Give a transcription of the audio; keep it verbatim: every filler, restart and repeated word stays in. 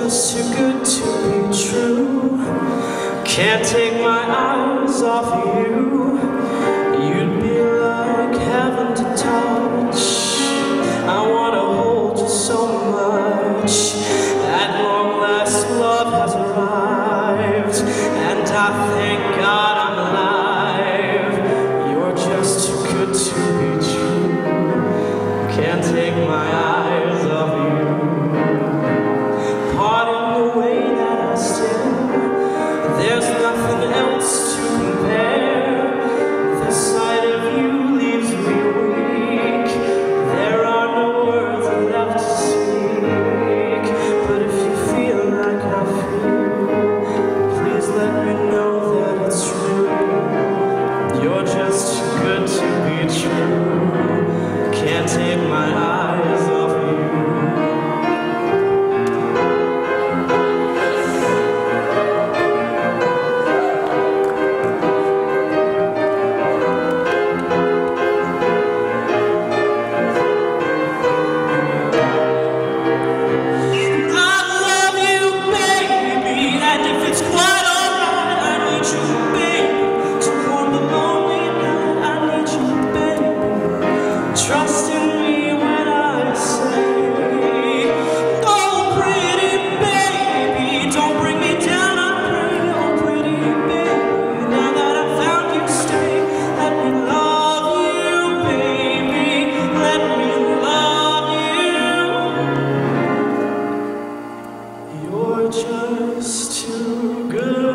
just too good to be true. Can't take my eyes off you. You'd be like heaven to touch. I wanna hold you so much. At long last, love has arrived, and I thank God I'm alive. You're just too good to be true. Can't take my eyes off you. Pardon the way that I stare. There's nothing else to compare. The sight of you leaves me weak. There are no words left to speak. But if you feel like I feel, please let me know that it's true. You're just too good to be true. Can't take my eyes off you. Trust in me when I say, oh pretty baby, don't bring me down, I pray. Oh pretty baby, now that I've found you, stay. Let me love you, baby, let me love you. You're just too good.